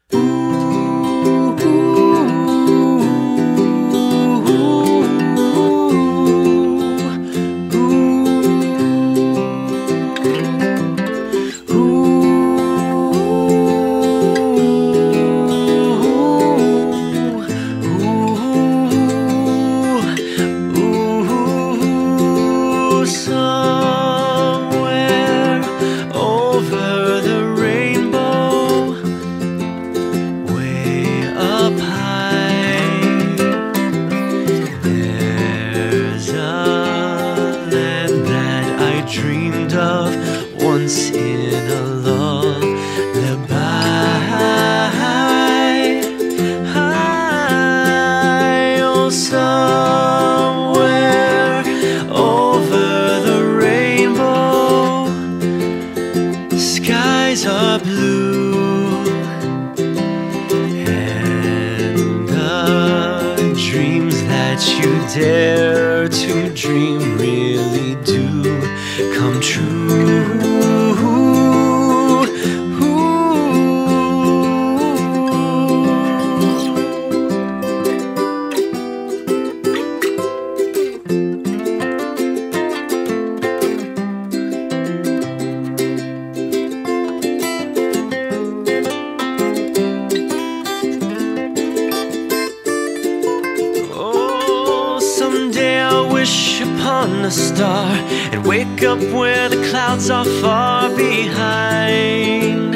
Somewhere over the rainbow, way up high, there's a land that I dreamed of once in a lullaby. Oh, somewhere over the rainbow, skies are blue, and the dreams that you dare to dream really do come true. Someday I'll wish upon a star and wake up where the clouds are far behind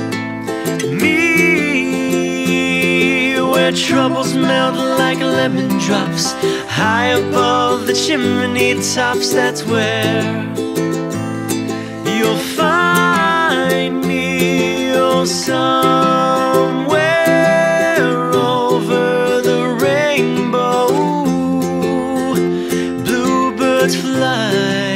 me, where troubles melt like lemon drops high above the chimney tops. That's where you'll find me. Oh, somewhere over the rainbow, bluebirds fly.